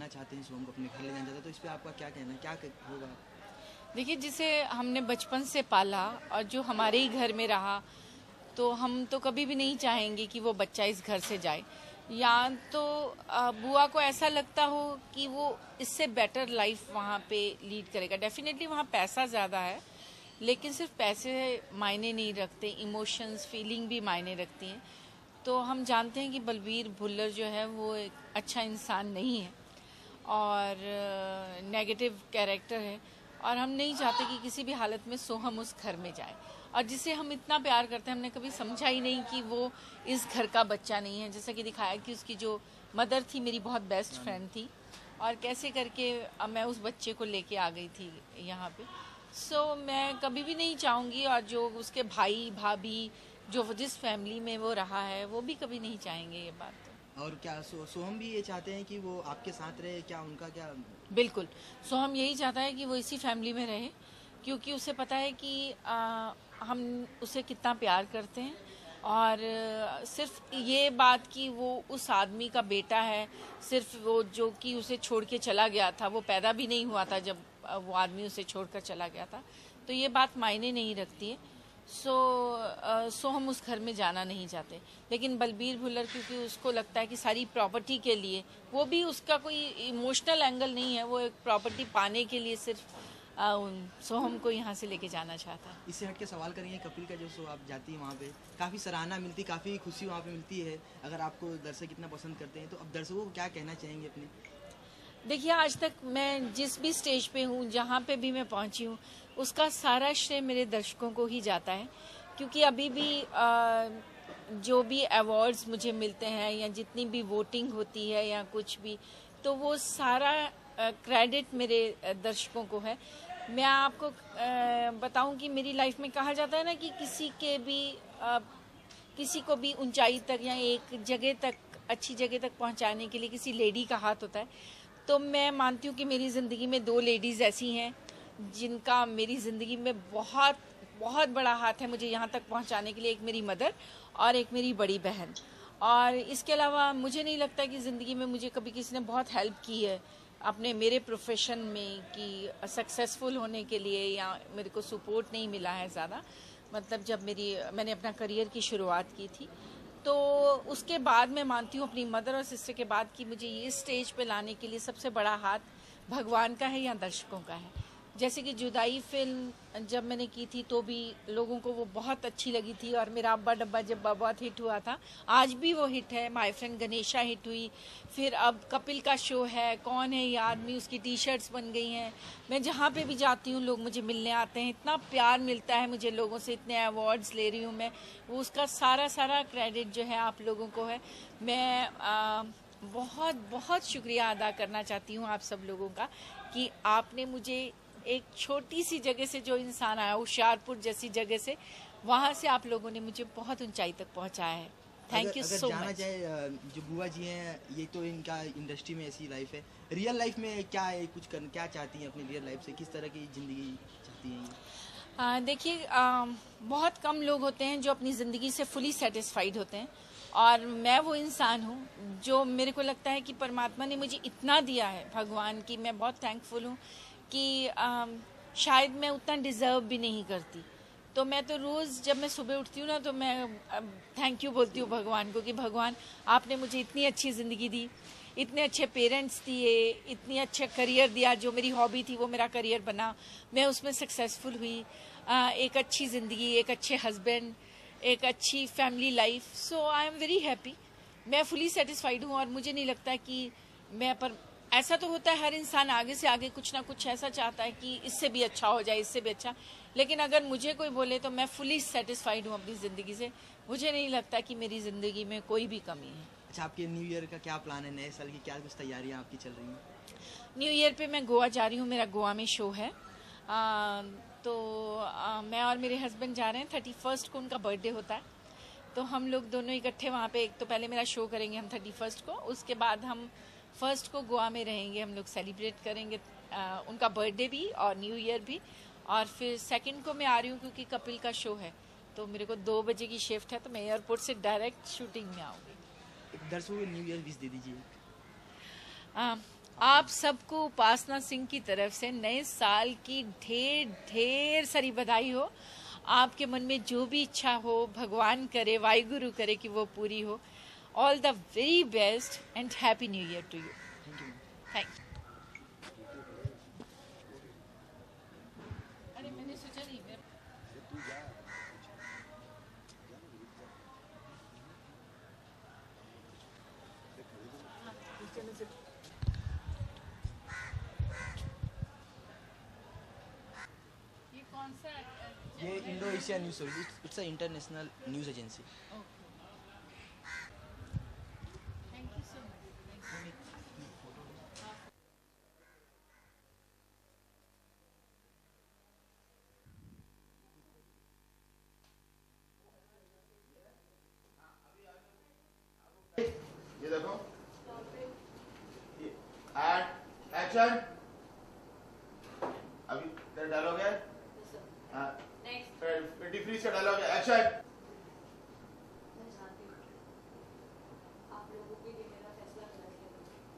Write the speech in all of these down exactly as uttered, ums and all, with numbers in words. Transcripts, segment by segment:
लेना चाहते हैं सोहम को, अपने घर ले जाना चाहते हैं, तो इस पर आपका क्या कहना है, क्या होगा? देखिए, जिसे हमने बचपन से पाला और जो हमारे ही घर में रहा, तो हम तो कभी भी नहीं चाहेंगे कि वो बच्चा इस घर से जाए। या तो बुआ को ऐसा लगता हो कि वो इससे बेटर लाइफ वहाँ पे लीड करेगा। डेफिनेटली वहाँ पैसा ज़्यादा है, लेकिन सिर्फ पैसे मायने नहीं रखते, इमोशंस, फीलिंग भी मायने रखती हैं। तो हम जानते हैं कि बलबीर भुल्लर जो है वो एक अच्छा इंसान नहीं है और नेगेटिव कैरेक्टर है, और हम नहीं चाहते कि किसी भी हालत में सोहम उस घर में जाए। और जिसे हम इतना प्यार करते हैं, हमने कभी समझा ही नहीं कि वो इस घर का बच्चा नहीं है। जैसा कि दिखाया कि उसकी जो मदर थी मेरी बहुत बेस्ट फ्रेंड थी, और कैसे करके मैं उस बच्चे को लेके आ गई थी यहाँ पे। सो so, मैं कभी भी नहीं चाहूँगी, और जो उसके भाई भाभी जो जिस फैमिली में वो रहा है वो भी कभी नहीं चाहेंगे ये बात। और क्या सो, सोहम भी ये चाहते हैं कि वो आपके साथ रहे, क्या उनका क्या? बिल्कुल, सोहम यही चाहता है कि वो इसी फैमिली में रहे, क्योंकि उसे पता है कि आ, हम उसे कितना प्यार करते हैं। और सिर्फ ये बात कि वो उस आदमी का बेटा है, सिर्फ वो जो कि उसे छोड़ के चला गया था, वो पैदा भी नहीं हुआ था जब वो आदमी उसे छोड़कर चला गया था, तो ये बात मायने नहीं रखती है। सो सो हम उस घर में जाना नहीं चाहते। लेकिन बलबीर भुल्लर, क्योंकि उसको लगता है कि सारी प्रॉपर्टी के लिए, वो भी उसका कोई इमोशनल एंगल नहीं है, वो एक प्रॉपर्टी पाने के लिए सिर्फ सोहम को यहाँ से लेके जाना चाहता है। इससे हट के सवाल करेंगे, कपिल का जो शो आप जाती है वहाँ पे काफ़ी सराहना मिलती, काफ़ी खुशी वहाँ पे मिलती है। अगर आपको दर्शक इतना पसंद करते हैं, तो अब दर्शकों को क्या कहना चाहेंगे अपने? देखिए, आज तक मैं जिस भी स्टेज पे हूँ, जहाँ पे भी मैं पहुँची हूँ, उसका सारा श्रेय मेरे दर्शकों को ही जाता है। क्योंकि अभी भी आ, जो भी अवार्ड्स मुझे मिलते हैं या जितनी भी वोटिंग होती है या कुछ भी, तो वो सारा क्रेडिट मेरे दर्शकों को है। मैं आपको बताऊं कि मेरी लाइफ में कहा जाता है ना कि किसी के भी आ, किसी को भी ऊंचाई तक या एक जगह तक, अच्छी जगह तक पहुंचाने के लिए किसी लेडी का हाथ होता है। तो मैं मानती हूँ कि मेरी ज़िंदगी में दो लेडीज़ ऐसी हैं जिनका मेरी ज़िंदगी में बहुत बहुत बड़ा हाथ है मुझे यहाँ तक पहुँचाने के लिए। एक मेरी मदर और एक मेरी बड़ी बहन। और इसके अलावा मुझे नहीं लगता कि ज़िंदगी में मुझे कभी किसी ने बहुत हेल्प की है अपने मेरे प्रोफेशन में कि सक्सेसफुल होने के लिए, या मेरे को सपोर्ट नहीं मिला है ज़्यादा। मतलब जब मेरी मैंने अपना करियर की शुरुआत की थी, तो उसके बाद मैं मानती हूँ अपनी मदर और सिस्टर के बाद कि मुझे ये स्टेज पे लाने के लिए सबसे बड़ा हाथ भगवान का है या दर्शकों का है। जैसे कि जुदाई फिल्म जब मैंने की थी तो भी लोगों को वो बहुत अच्छी लगी थी, और मेरा अब्बा डब्बा जब बहुत हिट हुआ था, आज भी वो हिट है। माय फ्रेंड गणेशा हिट हुई, फिर अब कपिल का शो है, कौन है ये आदमी, उसकी टी शर्ट्स बन गई हैं। मैं जहाँ पे भी जाती हूँ लोग मुझे मिलने आते हैं, इतना प्यार मिलता है मुझे लोगों से, इतने अवार्ड्स ले रही हूँ मैं, वो उसका सारा सारा क्रेडिट जो है आप लोगों को है। मैं आ, बहुत बहुत शुक्रिया अदा करना चाहती हूँ आप सब लोगों का कि आपने मुझे एक छोटी सी जगह से, जो इंसान आया होशियारपुर जैसी जगह से, वहाँ से आप लोगों ने मुझे बहुत ऊंचाई तक पहुँचाया है। Thank you so much. जाना जाए, जो बुआ जी हैं, ये तो इनका इंडस्ट्री में ऐसी लाइफ है, रियल लाइफ में क्या है, कुछ कर, क्या चाहती हैं अपनी रियल लाइफ से, किस तरह की ज़िंदगी चाहती हैं? देखिए, बहुत कम लोग होते हैं जो अपनी ज़िंदगी से फुली सेटिस्फाइड होते हैं, और मैं वो इंसान हूँ जो, मेरे को लगता है कि परमात्मा ने मुझे इतना दिया है, भगवान की मैं बहुत थैंकफुल हूँ कि आ, शायद मैं उतना डिज़र्व भी नहीं करती। तो मैं तो रोज़ जब मैं सुबह उठती हूँ ना, तो मैं थैंक यू बोलती हूँ भगवान को कि भगवान आपने मुझे इतनी अच्छी ज़िंदगी दी, इतने अच्छे पेरेंट्स दिए, इतनी अच्छा करियर दिया, जो मेरी हॉबी थी वो मेरा करियर बना, मैं उसमें सक्सेसफुल हुई, आ, एक अच्छी ज़िंदगी, एक अच्छे हस्बैंड, एक अच्छी family life. So I am very happy, मैं फुली सेटिस्फाइड हूँ। और मुझे नहीं लगता कि मैं, पर ऐसा तो होता है हर इंसान आगे से आगे कुछ ना कुछ ऐसा चाहता है कि इससे भी अच्छा हो जाए, इससे भी अच्छा। लेकिन अगर मुझे कोई बोले तो मैं फुली सेटिस्फाइड हूँ अपनी ज़िंदगी से। मुझे नहीं लगता कि मेरी ज़िंदगी में कोई भी कमी है। अच्छा, आपके न्यू ईयर का क्या प्लान है, नए साल की क्या कुछ तैयारियाँ आपकी चल रही हैं? न्यू ईयर पे मैं गोवा जा रही हूँ, मेरा गोवा में शो है। आ, तो आ, मैं और मेरे हस्बैंड जा रहे हैं। थर्टी फर्स्ट को उनका बर्थडे होता है, तो हम लोग दोनों इकट्ठे वहाँ पे, एक तो पहले मेरा शो करेंगे हम थर्टी फर्स्ट को, उसके बाद हम फर्स्ट को गोवा में रहेंगे, हम लोग सेलिब्रेट करेंगे आ, उनका बर्थडे भी और न्यू ईयर भी। और फिर सेकंड को मैं आ रही हूँ क्योंकि कपिल का शो है, तो मेरे को दो बजे की शिफ्ट है, तो मैं एयरपोर्ट से डायरेक्ट शूटिंग में आऊँगी। दर्शकों को न्यू ईयर विश दे दीजिए। आप सबको उपासना सिंह की तरफ से नए साल की ढेर ढेर सारी बधाई हो। आपके मन में जो भी इच्छा हो भगवान करे, वाहिगुरु करे कि वो पूरी हो। All the very best and happy new year to you. Thank you. Thank you. अरे मैंने सोचा नहीं मैं ये कौन सा ये Indo Asia news service, it's a international news agency. Thank you so much. ये देखो, एंड एक्शन। अभी तेरा डायलॉग है, हाँ, ट्वेंटी थ्री से डायलॉग है, एक्शन। मैं चाहती हूँ आप लोगों के लिए मेरा फैसला गलत है।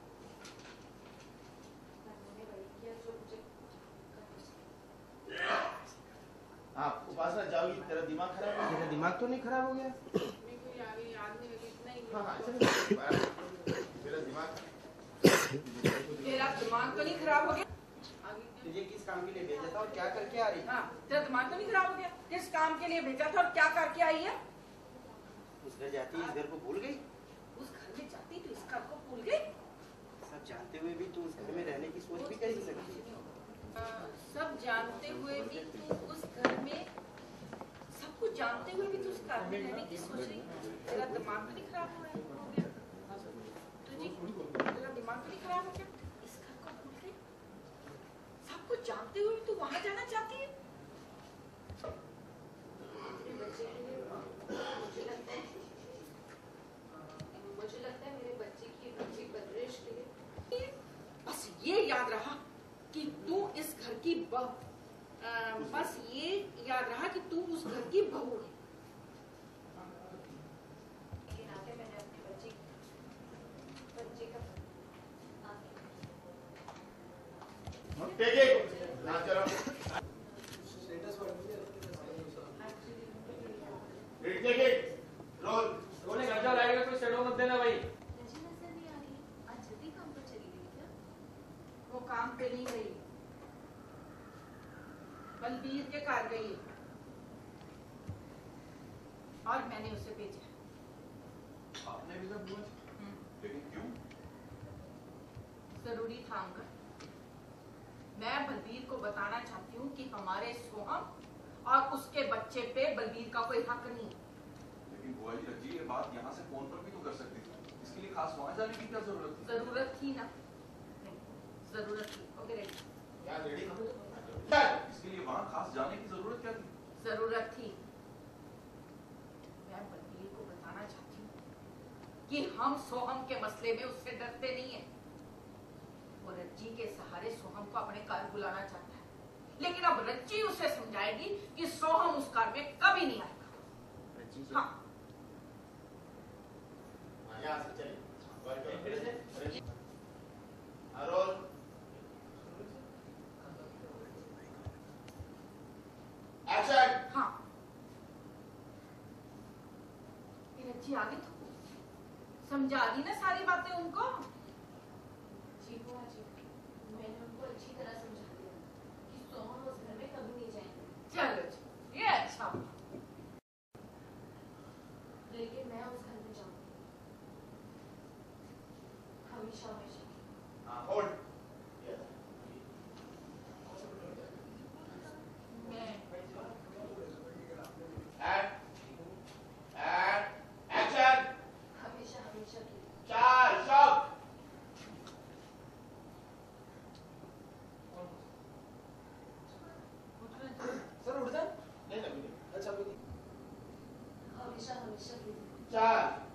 मैंने वही किया जो मुझे करना चाहिए। हाँ, उपासना जाओगी, तेरा दिमाग खराब है। तेरा दिमाग तो नहीं खराब हो गया? मेरे को याद याद नहीं लगी इतना ही। हाँ हाँ, चलो। तेरा दिमाग तेरा दिमाग तो नहीं खराब हो गया? तुझे किस काम के लिए भेजा था और क्या करके आ रही है? हाँ, तेरा दिमाग तो नहीं खराब हो गया? किस काम के लिए भेजा था और क्या करके आई है? उस घर जाती इस घर को भूल गई? उस घर में जाती तो इस घर को भूल गई? सब जानते हुए भी तू उस घर में रहने की सोच भी कैसे सकती है? आ, सब जानते हुए भी तू उस घर में सब कुछ जानते हुए भी तू उस घर में रहने की सोच रही है? तेरा दिमाग तो नहीं खराब हो रहा हो गया? तुझे तेरा दिमाग तो नहीं खराब हो गया? इस घर को भूल गई? सब कुछ जानते हुए भी तू वहां जाना चाहती है? मेरे बच्चे के लिए मुझे लगता है मुझे लगता है मेरे बच्चे की अच्छी परवरिश के लिए बस ये याद रहा कि तू इस घर की बहू अ, बस ये याद रहा कि तू उस घर की बहू है। लेकिन आगे मैंने अपने बच्चे बच्चे का टेक इट। हाँ, चलो। Take it. रोल। रोने घंटा लगेगा, कोई शेडो मत देना भाई। मुझे नजर नहीं आ रही है। आज जल्दी काम पर चली गई क्या? वो काम पे नहीं गई, बलबीर के घर गई है। और मैंने उसे भेजा। आपने भी सब बोला, लेकिन क्यों? जरूरी था अंकल। मैं बलबीर को बताना चाहती हूँ कि हमारे सोहम और उसके बच्चे पे बलबीर का कोई हक नहीं है। लेकिन बुआ जी रज्जी ये बात यहाँ से फोन पर भी तो कर सकती थी। इसके लिए खास वहाँ जाने की क्या जरूरत थी? जरूरत थी ना? नहीं, जरूरत थी। Okay ready? क्या रेडी? इसके लिए वहाँ खास जाने की जरूरत क्या थी? जरूरत थी। मैं बलबीर को बताना चाहती हूँ कि हम सोहम के मसले में उससे डरते नहीं है। वो रज्जी के सहारे सोहम को अपने घर बुलाना चाहता है, लेकिन अब रज्जी उसे समझाएगी कि सोहम उस घर में कभी नहीं आएगा। हाँ, यहाँ से चलिए। हाँ, रोल। एक्शन। हाँ। ये रज्जी आगे तो समझा दी ना सारी बातें उनको? जी बुआ जी, मैंने उनको अच्छी तरह समझा दिया कि सोहम उस घर में कभी नहीं जाएंगे। चलो जी, ये अच्छा। लेकिन मैं उस घर में जाऊंगी हमेशा हमेशा। हाँ, होल्ड। मैं एंड एंड एक्शन। हमेशा हमेशा के लिए। चार शॉट। सर उठ जा। नहीं नहीं, अच्छा हमेशा हमेशा के लिए। चार।